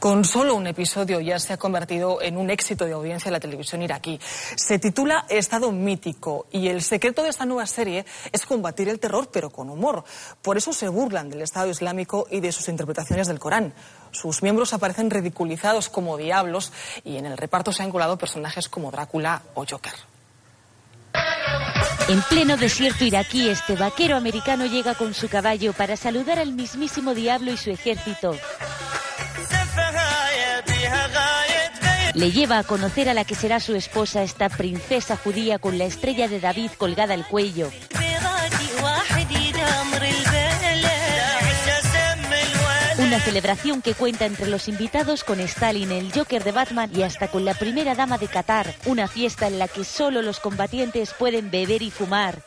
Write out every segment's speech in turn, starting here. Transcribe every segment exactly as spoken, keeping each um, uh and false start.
Con solo un episodio ya se ha convertido en un éxito de audiencia en la televisión iraquí. Se titula Estado mítico y el secreto de esta nueva serie es combatir el terror pero con humor. Por eso se burlan del Estado Islámico y de sus interpretaciones del Corán. Sus miembros aparecen ridiculizados como diablos y en el reparto se han colado personajes como Drácula o Joker. En pleno desierto iraquí, este vaquero americano llega con su caballo para saludar al mismísimo diablo y su ejército. Le lleva a conocer a la que será su esposa, esta princesa judía con la estrella de David colgada al cuello. Una celebración que cuenta entre los invitados con Stalin, el Joker de Batman y hasta con la primera dama de Qatar. Una fiesta en la que solo los combatientes pueden beber y fumar.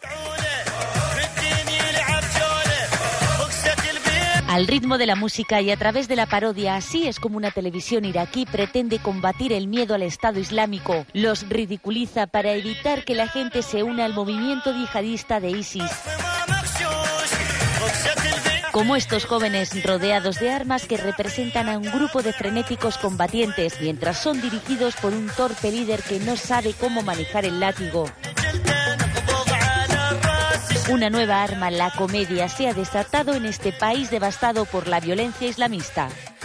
Al ritmo de la música y a través de la parodia, así es como una televisión iraquí pretende combatir el miedo al Estado Islámico. Los ridiculiza para evitar que la gente se una al movimiento yihadista de ISIS. Como estos jóvenes rodeados de armas que representan a un grupo de frenéticos combatientes, mientras son dirigidos por un torpe líder que no sabe cómo manejar el látigo. Una nueva arma, la comedia, se ha desatado en este país devastado por la violencia islamista.